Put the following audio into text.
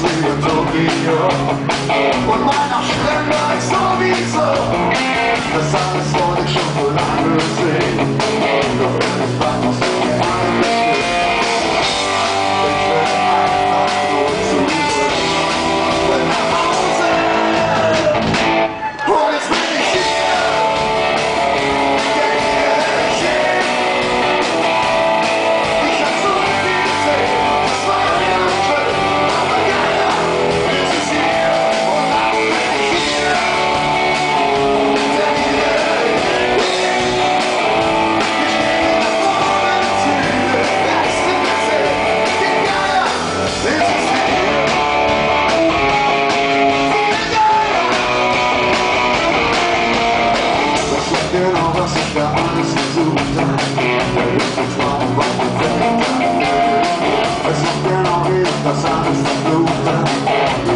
Rio, Tokio und Weihnachtsständer ist sowieso. Das alles wollte ich schon so lange sehen. Doch irgendwann muss ich mir eingestehen, ich will einfach nur zurück. Will nach Hause. Und jetzt bin ich hier. Denn hier will ich hin. Ich hab so viel gesehen. Das war ja schön. Aber keiner ist es hier. Und dann bin ich hier. Denn hier will ich hin. Ich gehe nach vorne zu den besten Plätze. Viel geiler ist es hier. Viel geiler. Das ist genau, was ich da alles gesucht hab. Der höchste Traum war perfekt. Es ist genau wie ich das alles verflucht hab.